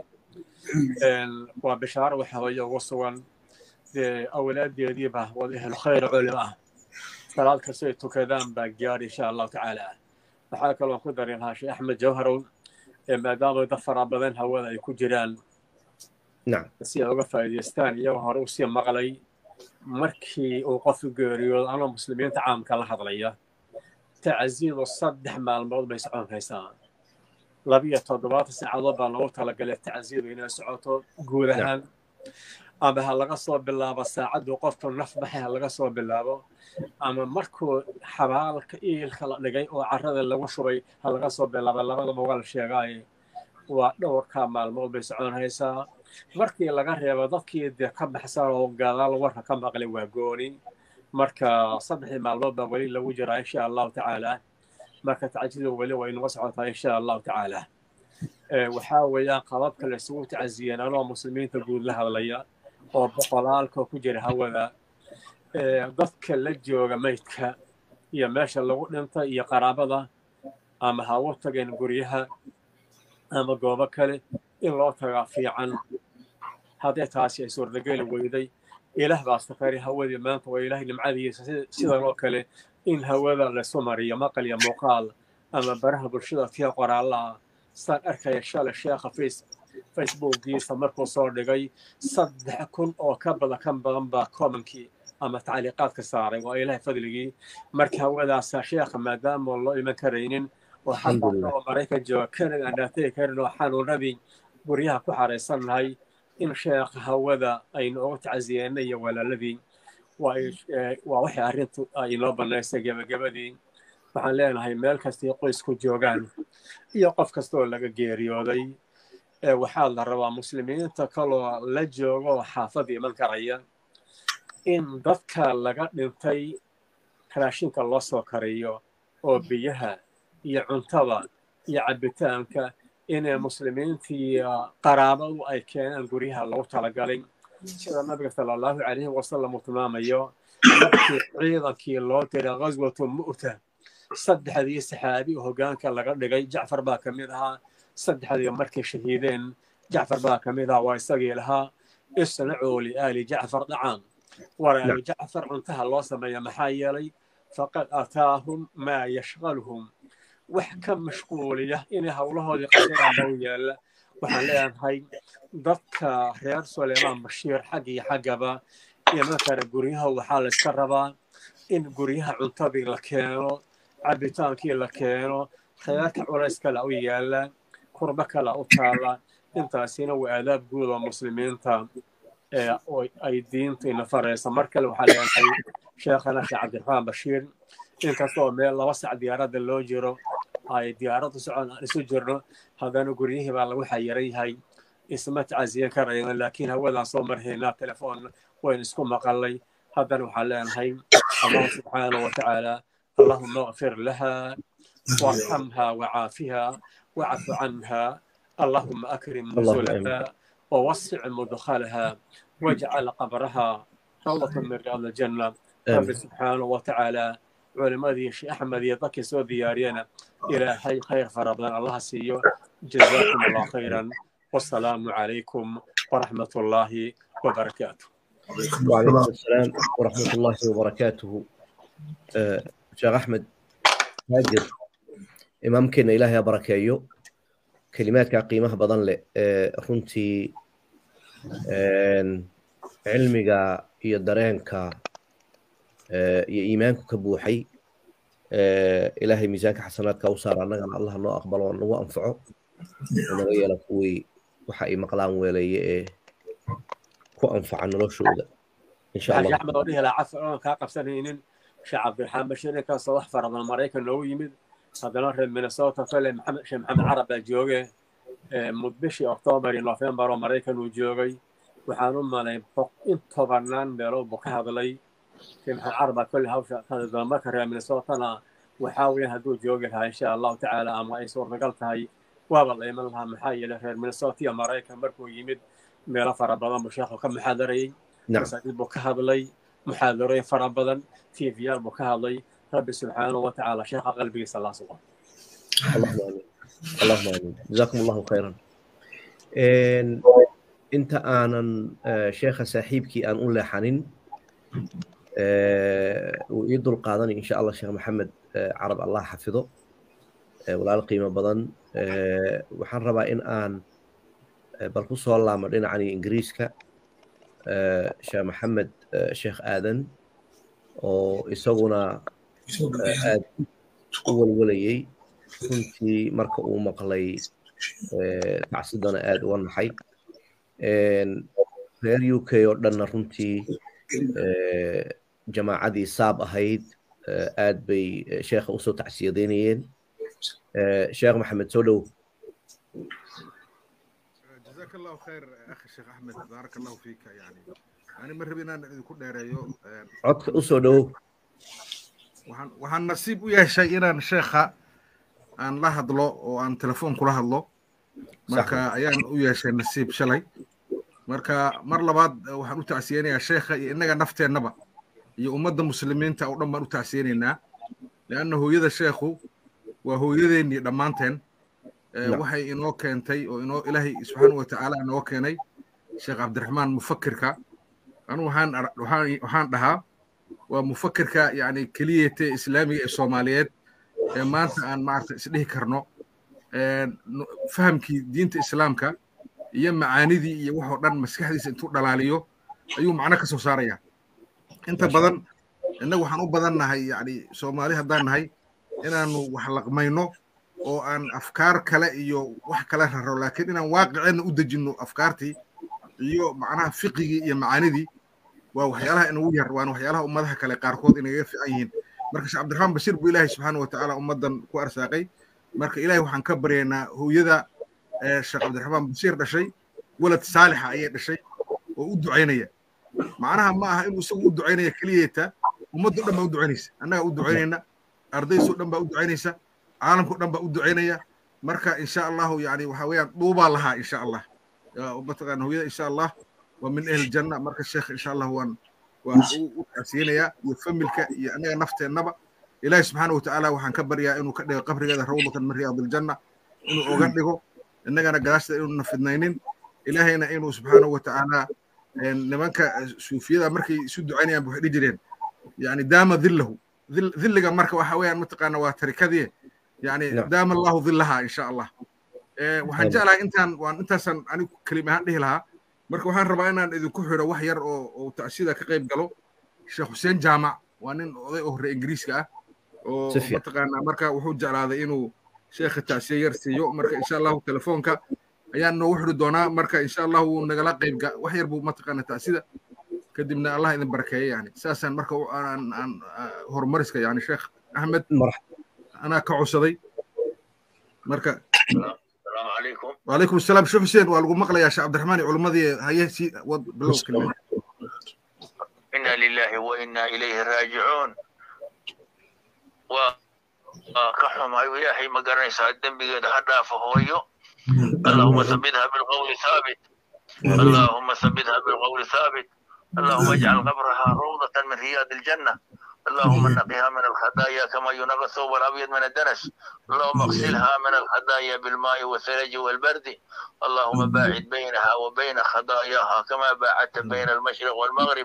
G: وبشار وحوي وصوا أولاد يديبه وله الخير علماء ثلاث كسيت كذان باقيار إن شاء الله تعالى وحاك الله قدر ينها شيخ أحمد جوهر ما دام يدفر بدن هوادا يكون جيران
A: نعم
G: بس يوقف يستان يوهر وسيا مغلي مركي وقف قريو أنا مسلمين تعام كالله حضرية تعزيز الصدح مع الموضوع بيسعون هيسان لبية تضباط الساعة ضبا لو تلقى التعزيز وين سعوته قولها أما هلا قصوا بالله بس عد وقفت النف بحي هلا قصوا بالله أما مركو حبالك إيه الخلق لقي وعرض اللي وشري هلا قصوا بالله بالله ما مقال شيء جاي waa dhowrkaa maalmood bay soconaysaa markii laga reebo dadkii dee ka baxsan oo gadaal warka ka maqlay waa gooni marka saddexdii maalmood baa weli lagu jiraa insha allahu tacaala marka tacjidu weli way inaga socotaa insha allahu tacaala waxaa weeyaan qababka la isugu tacasiyeen anoo muslimiinta guud la hadlaya oo boqolaalka ku jira hawada dadka la jooga maydka iyo meesha lagu dhintay iyo qaraabada ama ha u tageen guryaha ama goobo kale in loo tagaa fiican hadday taasi ay suurtageli weyday ilaah baa safari hawadii maanta waa ilaahay nimcadiisa sidan oo kale in hawada laysu mariyo maqal iyo muuqaal ama baraha bulshada fiiha qoraallaa saan arkaya shalay sheekha facebookiisa markuu soo dhigay saddex kun oo ka badan kan badan baa commenkii ama tacliiqaadka saaray waa ilaahay fadligii marka hawadaasa sheekha maadaama loo iman karaynin oo xataa oo maraykan jooga kanada aan dhaatay karin oo xanuunadii guryaha ku xaraysannahay in sheekha hawada aynu uga tacasiyeenay iyo walaaladii waa waxay arrintu ay inoo bannaysay gebagabadii waxaan leenahay meel kastay qoysku joogaan iyo qof kastoo laga geeriyooday waxaa la rabaa muslimiinta kaloo la joogo xaafadda iman karaya in dadka laga dhintay raashinka loo soo kariyo oo biyaha iyo cuntada iyo cabbitaanka inay muslimiintii qaraabadu ay keenaan guryaha lagu talagalay sida nabiga sala allahu calayhi wasalam uu tilmaamayo markii ciidankii loo diray ghaswatu mu'ta saddexdii saxaabi oo hoggaanka laga dhigay jacfar baa ka mid ahaa saddexdii markay shahiideen jacfar baa ka mid ahaa waa isagii lahaa isnacuu liaali jacfar dhacaan waraali jacfar cuntaha loo sameeya maxaa yeelay faqad ataahum maa yashqaluhum wax ka mashquuliya inay howlahoodii qasiraan loo yaalla waxaan leenahay dadka reer suleymaan bashiir xag iyo xaggaba iyo markale guryaha waxaa la iska rabaa in guryaha cuntadii la keeno cabbitaankii la keeno khayraadka culays kale u yaalla kurbo kale u taalla intaasina waa aadaab guud oo muslimiinta ay diintu ina faraysa mar kale waxaa leenahay sheekhana sheekh cabdiraxmaan bashiir inkastoo meel laba sac diyaaradda loo jiro ay diyaaraddu socon aan isu jirno haddana guryihii baa lagu xayiran yahay isma tacasiyan karayna laakiin hawadaan soo marhaynaa telefoon waynu isku maqalnay haddana waxaan leenahay allah subxaanahu watacaala اللهم اغفر لها وارحمها وعافها واعف عنها اللهم أكرم نزلها ووسع مدخلها واجعل قبرها روضة من رياض الجنة رب سبحانه وتعالى علماء شيخ أحمد يضكي سو ديارينا إلى حي خير فربنا الله سيو جزاكم الله خيرا والسلام عليكم ورحمة الله وبركاته
A: وعليكم السلام ورحمة الله وبركاته أه شيخ أحمد هاجر إمامكنا إلهي بركايو كلمات قيمة بدن لي رنتي علمك iyo dareenka iyo iimaanku ka buuxay ilaahay miisaanka xasanaadka u saar annagana allah noo aqbalo oo nagu anfaco naga yeelo kuwii waxa ay maqlaan weelaye ee ku anfaca noloshooda insha allah
G: axmed oo dhihi lahaa cafar oon kaa qabsanaynin sheekh cabdiraxmaan bashiir kaasoo wax fara badan maraykan noogu yimid haddana reer minnesota fale maxamed sheekh maxamed carab baa jooge mudbishii oktoobar iyo nofembar oo maraykan uu joogay waxaan u malay in tobanaan meelood buu ka hadlay sheekh maxamed carab baa kolley hawsha hadla marka reer minnesotana waxaa weeyaan hadduu joogi lahaa insha allahu tacaala ama ay suurtagal tahay waaba la iman lahaa maxaa yeelay reer minnesota iyo maraykan markuu yimid meelo fara badan buu sheekhu ka muxaadarayey masaajid buu ka hadlay muxaadarooyin fara badan tiifiyaal buu ka hadlay rabbi subxaanahu watacaala sheekha qalbigiisa allah sugo
A: اللهم آمين اللهم آمين جزاكم الله خيرا انت انا شيخ صاحبكي ان اقول لحنين ويدل قادني ان شاء الله شيخ محمد عرب الله حفظه ولا القيمه بدن waxaan rabaa in aan bal ku soo laamo dhinacani ingiriiska sheekh maxamed sheekh aadan oo isaguna aad u walwalayay runtii marka uu maqlay tacsidana aad uga naxay reer u k oo dhanna runtii jamaacadii saab ahayd aad bay sheekha usoo tacsiyadeynayeen sheekh maxamed soo dhow
H: جزاك الله خير اخي الشيخ احمد بارك الله فيك يعني انا ما ربينا ان idinku dheereeyo
A: codka u soo dhawow
H: waxaan waxaan nasiib u yeeshay inaan sheekha aan la hadlo oo aan telefoon kula hadlo marka ayaan u yeeshay nasiib shalay marka mar labaad waxaan u tacsiyeenayaa sheekha iyo inaga nafteennaba iyo ummadda muslimiinta oo dhan baan u tacsiyeenaynaa لأنه هويدا شيخو وهويديني دمانتين waxay inoo keentay oo inoo ilaahay subxaanahu wa tacaala inoo keenay sheekh cabdiraxmaan mufakirka anu waxaan waxaan waxaan dhahaa waa mufakirka yani keliyete islaamiga ee soomaaliyeed ee maanta aan maarta isdhihi karno fahamkii diinta islaamka iyo macaanidii iyo waxoo dhan maskaxdiisa intuu dhalaaliyo ayuu macno ka soo saaraya inta badan innagu waxaan u badannahay yani soomaali haddaan nahay inaanu wax laqmayno oo aan afkaar kale iyo wax kale raro laakiin inaan waaqiceenna u dejinno afkaartii iyo macnaha fiqigii iyo macaanidii waa waxyaalaha inagu yar waana waxyaalaha ummadaha kale qaarkood inagaga fiican yihiin marka sheekh cabdiraxmaan bashiir buu ilaahay subxaanahu watacaala ummaddan ku arsaaqay marka ilaahay waxaan ka baryaynaa hooyada sheekh cabdiraxmaan bashiir dhashay walad saalixa ayay dhashay oo u ducaynaya macnaha ma aha inuu isagu u ducaynaya keliyeeta ummaddo dhan baa u ducaynaysa annagaa u ducaynayna ardaysoo dhan baa u ducaynaysa caalamkao dhan baa u ducaynaya marka insha allahu yani waxa weeyaan dhuubaa lahaa insha allah mataqaana hooyada insha allah waa min ahli janna marka sheekh insha allah waan waan u tacsiyinayaa iyo familka iyo anaga nafteennaba ilaahi subxaanahu watacaala waxaan ka baryaa inuu ka dhigo qabrigeeda rawdatan min riyaadiljanna inuu oga dhigo innagana gadaashda inuuna fidnaynin ilaahayna inuu subxaanahu watacaala nimanka suufiyada markay isu ducaynayaan waxay dhihi jireen yani daama dhillahu dhilliga marka waxa weeyaan mataqaana waa tarikadii يعني دام الله ظلها إن شاء الله waxaan jeclahay intaan waan intaasan anigu kelima ahaan dhihi lahaa marka waxaan rabaa inaan idinku xiro wax yar oo oo tacsida ka qayb galo sheekh xuseen jaamac waa nin oday oo hore ingiriiska ah oo mataqaanaa marka wuxuu jeclaaday inuu sheekha tacsiya yar siiyo marka insha allahu telefoonka ayaan noogu xiri doonaa marka insha allahu wuu nagala qayb wax yar buu mataqaanaa tacsida kadibna allah idin barakeeyo yani saasaan marka aan aan horumariska yani sheekh axmed أنا كعصدي مركا
I: السلام عليكم
H: وعليكم السلام شوف حسين والقوا مقلة يا شيخ عبد الرحمن علماء هي سي بلو كلمة
I: إنا لله وإنا إليه راجعون و كحهم أيوة يا حي ما قرن يساعدن بقد هذا فهو اللهم ثبتها بالقول ثابت اللهم ثبتها بالقول ثابت اللهم اجعل قبرها روضة من رياض الجنة اللهم نقها من الخطايا كما ينقى الثوب الابيض من الدنس اللهم اغسلها من الخطايا بالماء والثلج والبرد اللهم باعد بينها وبين خطاياها كما باعدت بين المشرق والمغرب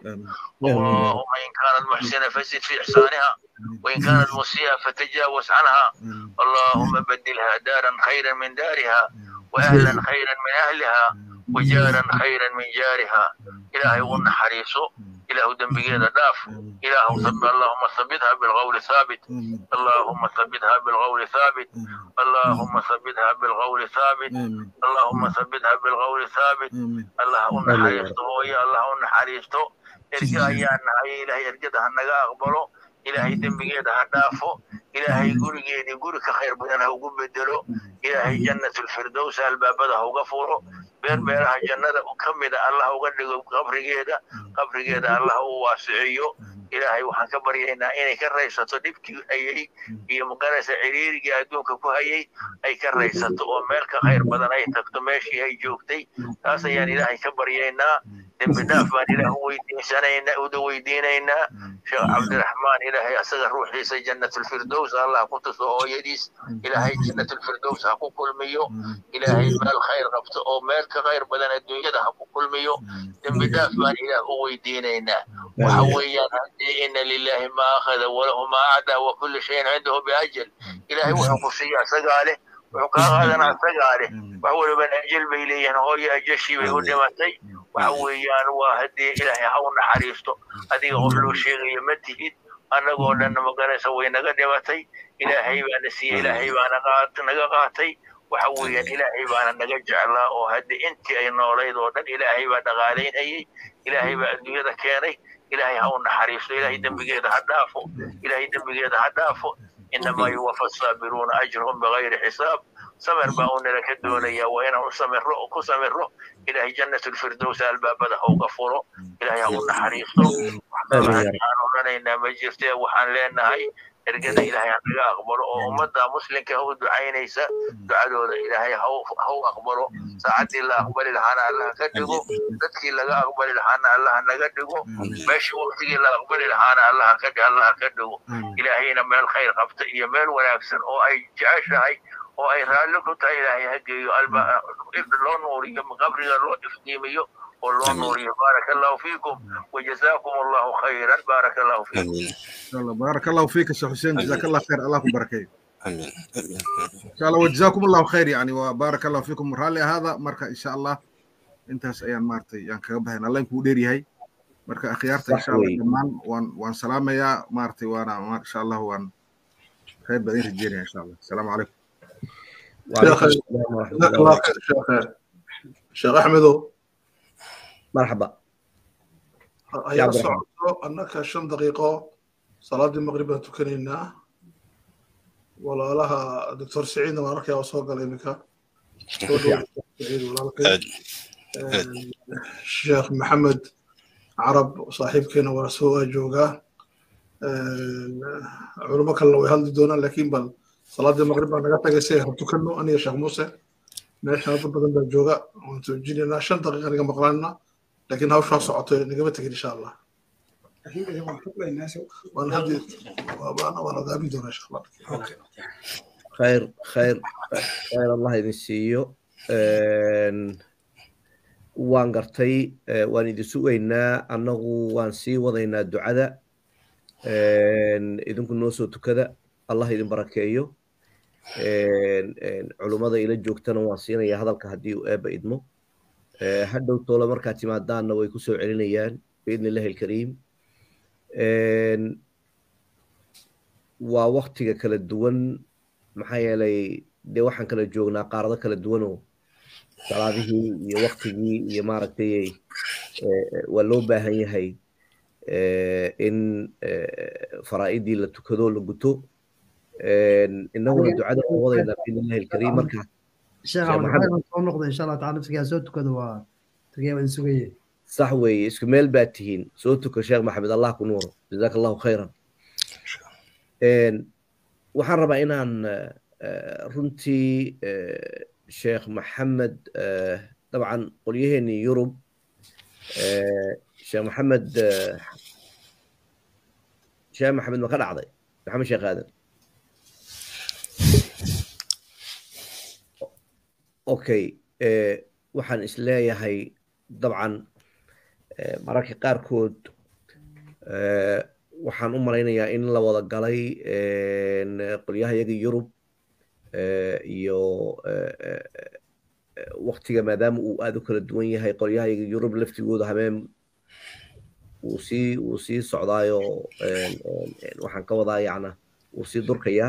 I: اللهم ان كانت محسنه فزد في احسانها وان كانت مسيئه فتجاوز عنها اللهم بدلها دارا خيرا من دارها واهلا خيرا من اهلها وجارا خيرا من جارها الهي قلنا حريصه إله دنبيجينا داف إله صب اللهم ثبتها بالقول ثابت اللهم ثبتها بالقول ثابت اللهم ثبتها بالقول ثابت اللهم ثبتها بالقول ثابت اللهم حريصته يا اللهم حريصته ارجع يا نهاي إلهي ارجعها النجا أقبله إلهي دنبيجينا دافه إلهي يقول جيني يقول كخير بدنا وقوم بدله إلهي جنة الفردوس الباب ده وغفوره بير بيرها جنة وكمل الله وقد قبرجيدا قبرجيدا الله واسعيه إلهي وحن كبرينا إني كرئيسة دبك أيه هي مقارسة عريري أدونك كهيه أي كرئيسة ومالك خير بدن أي تكتماشي هي جوكتي هذا يعني إلهي كبرينا دم فان إله ويدين سنين ودو ويدينينا شيخ عبد الرحمن إلهي أسغر روحي سي جنة الفردوس الله كنت سوى يديس إلهي جنة الفردوس حقوق كل ميو إلهي مال خير غبت أو مالك غير بدن الدنيا ده حقوق كل ميو دم فان إله ويدينينا وحويا إن لله ما أخذ وله ما أعدى وكل شيء عنده بأجل إلهي وحقوق سيئة سقاله وحقوق هذا سقاله وحول من أجل بيليه هو يأجشي ويقول لمتي وحويان وهدي إلهي حولنا حريصته هذه غفلو شيء يمتهد أنا قولنا مقانا سوينا قدمتي إلهي بانا سي إلهي بانا قات نقاقاتي وحويا إلهي بانا نقجع الله وهدي انت أي نوليد ودن إلهي بانا غالين أي إلهي بانا دنيا كيري إلهي حولنا حريصته إلهي دنبقيد هدافه إلهي دنبقيد هدافه إنما يوفى الصابرون أجرهم بغير حساب samir baa uu nala ka doonaya waa inaan u samiro oo ku samiro ilaahay jannatulfirdows albaabada ha uga furo ilaahay ha u naxariisto waxaan odhanaynaa ma jirtee waxaan leenahay ergada ilaahay ha naga aqbalo oo ummadda muslimka ha u ducaynaysa ducadooda ilaahay ha u aqbalo saacaddii la aqbali lahaana allah ka dhigo dadkii laga aqbali lahaana allah naga dhigo meeshii waqtigii la aqbali lahaana allah ka allah ka dhigo ilaahayna meel khayr qabta iyo meel wanaagsan oo ay jeceshahay oo ay raalli ku tahay ilaahay ha geeyo loo nuuriyo qabriga loo iftiimiyo oo loo nuuriyo baaraka allahu fiikum wajazaakum allahu khayran baaraka allahu fiikum
H: بارك الله فيك يا حسين جزاك الله خير الله يبارك امين ان شاء الله وجزاكم الله خير يعني وبارك الله فيكم رالي هذا مركا ان شاء الله انتاس ايان مارتي يان كغا بخين الله يكون دير يحيى مركا اخيارتا ان شاء الله دمان وان وان سلام يا مارتي وانا ما شاء الله وان خير بدين رجينا ان شاء الله السلام عليكم
A: وعليكم السلام ورحمه الله
D: وبركاته شيخ احمد
A: مرحبا
D: يا صعود انك شن دقيقه صلاة المغرب تكنينا ولا لها دكتور سعيد وراك يا وصوق الامريكا الشيخ محمد عرب صاحب كنا ورسوه جوجا علماء الله ويهل دونا لكن بل صلاة المغرب انا قلت سير تكنو انا يا شيخ موسى ماشي هذا بدل جوجا وانتم جينا عشان دقيقه نقام مقرانا لكن هاو شو صعوته نقبتك ان شاء الله وانا هدي وانا وانا قابل دون ان شاء الله
A: خير خير خير الله ينسيو waan gartay waan idin sugaynaa annagu waan sii wadaynaa ducada idinku noo soo tukada allah idin barakeeyo culummada ila joogtana waan siinayaa hadalka haddii uu eebba idmo hadhow toole markaad timaadaanna way ku soo celinayaan biidni illahi alkariim waa waktiga kala duwan maxaa yeelay dee waxaan kala joognaa qaarado kala duwanoo salaadihii iyo waktigii iyo maaragtay waa loo baahan yahay in faraa'idii la tukado la guto innaguna ducada aan wadaynaa biidnillahi alkariim markaa
J: sheekh maxamed soo noqda insha allah taala nafsigaa soo tukado waa tagay waan sugayay
A: صح وي اسكو ميل باتين صوتك الشيخ محمد الله كنوره جزاك الله خيرا ان waxaan rabaa inaan runtii sheekh maxamed dabcan qolyaheennii yurub sheekh maxamed sheekh maxamed ma ka dhacday maxamed sheekh aadan okay waxaan isleeyahay dabcan mararka qaarkood waxaan u malaynayaa in la wada galay qolyahayaga yurub iyo waktiga maadaama uu aad u kala duwan yahay qolyahayaga yurub laftigooda habeen wuu sii wuu sii socdaayo waxaan ka wadaa yacna wuu sii durkayaa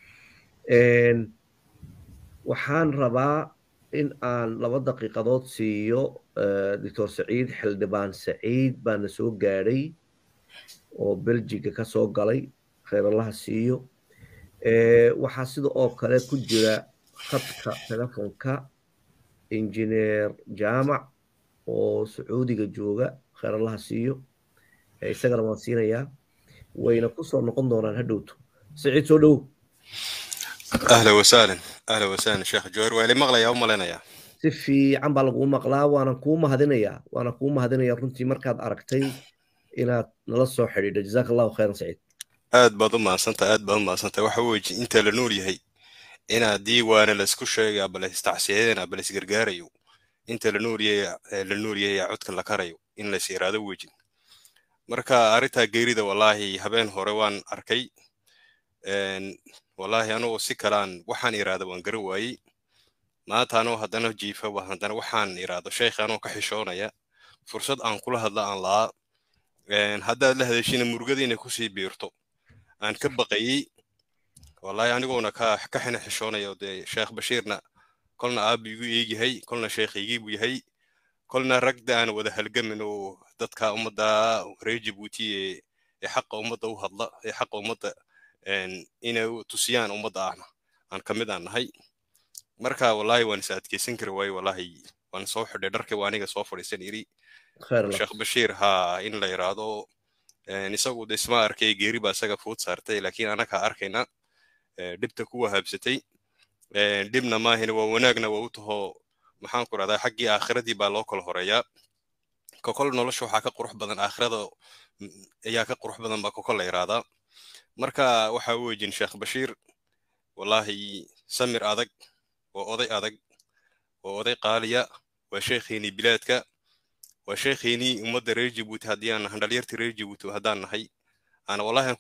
A: waxaan rabaa in aan laba daqiiqadood siiyo doctor saciid xildhibaan saciid baana soo gaadhay oo beljiga ka soo galay khayrallaha siiyo waxaa sida oo kale ku jira khadka telefonka injineer jaamac oo sacuudiga jooga khayrallaha siiyo isagana waan siinayaa wayna ku soo noqon doonaan hadhowto saciid soo dhow
K: أهلا وسهلا أهلا وسهلا شيخ جوهر ويلي مغلا يا أم لنا يا
A: سفي عم بالغو مغلا وأنا كوما هذين يا وأنا كوما هذين يا رنتي مركز أركتي إلى نلصو حديد جزاك الله خيرا سعيد
K: آد بضم سنت آد بضم سنت وحوج أنت لنوري هي أنا دي وأنا لسكوشة قبل استعسيين قبل سجرجاريو أنت لنوري لنوري عدك لكاريو إن لسير هذا وجه مركا أريتها جيريدة والله هبين هروان أركي والله أنا وسكران وحن إرادة وانجروي ما تانو هدنا جيفة وهدنا وحن إرادة شيخ أنا كحشونا يا فرصة أن كل هذا أن لا هذا له شيء مرجدين كوسي بيرتو أن كبقي والله يعني قونا كح كحنا حشونا يا ودي شيخ بشيرنا كلنا أب يجي هي كلنا شيخ يجيب هي كلنا ركض أنا وده هالجم إنه دتك أمدا ريجبوتي يحق أمدا وهلا يحق أمدا إن إنه تسيان أمدا أنا أنا كمدا أنا هاي marka wallahi waan is adkeysan kari waayo wallahi waan soo xidhay dharkii waa aniga soo fadhiisan iri sheekh bashiir ha in la yiraahdo isagu isma arkay geeri baa isaga fuud saartay laakiin anaga arkayna dhibta kuwa habsatay dhibna maahina waa wanaagna waa u taho maxaan ku radaa xaggii aakhiradii baa loo kala horeeyaa kokol nolosha waxaa ka qurux badan aakhirada ayaa ka qurux badan baa kokol la yirahdaa marka waxa uu wejin sheekh bashiir wallahi samir adag waa oday adag waa oday qaaliya waa sheekhiini bilaadka waa sheekhiini ummadda reer Djibouti haddii aan dhalinyartii reer Djibouti haddaan nahay ana wallahi